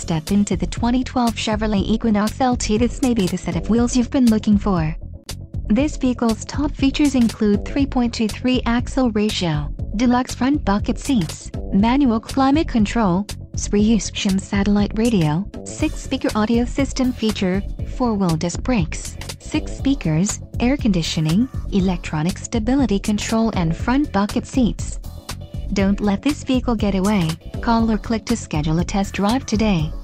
Step into the 2012 Chevrolet Equinox LT. This may be the set of wheels you've been looking for. This vehicle's top features include 3.23 axle ratio, deluxe front bucket seats, manual climate control, Sirius satellite radio, 6-speaker audio system feature, 4-wheel disc brakes, 6 speakers, air conditioning, electronic stability control and front bucket seats. Don't let this vehicle get away. Call or click to schedule a test drive today.